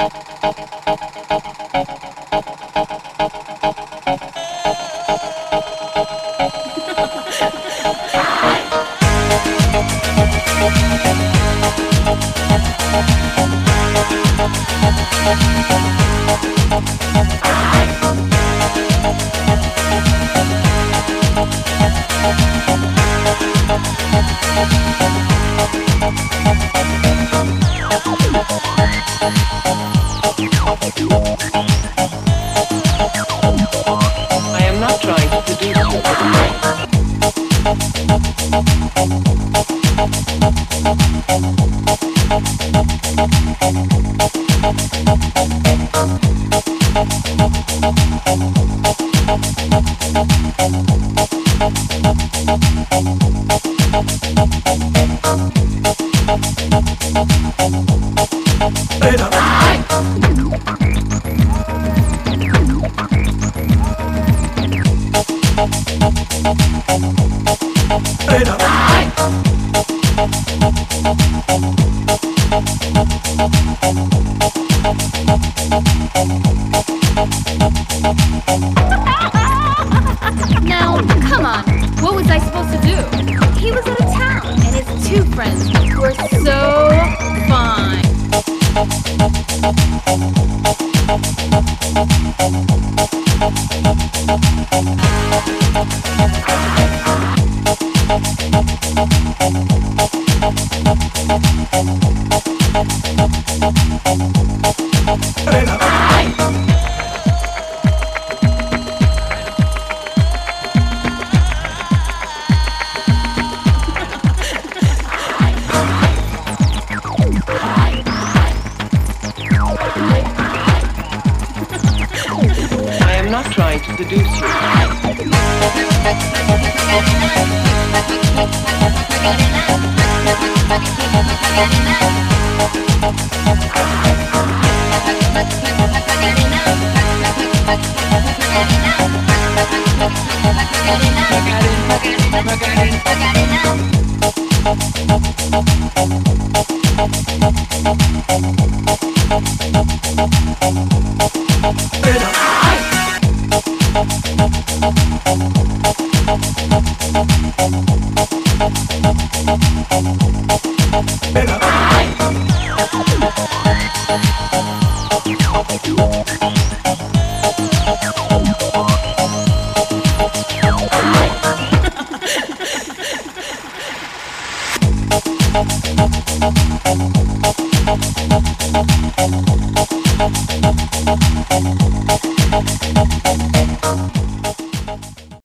I am not trying to seduce you. Now, come on. What was I supposed to do? He was out of town, and his two friends who were so fine. I am not trying to seduce you.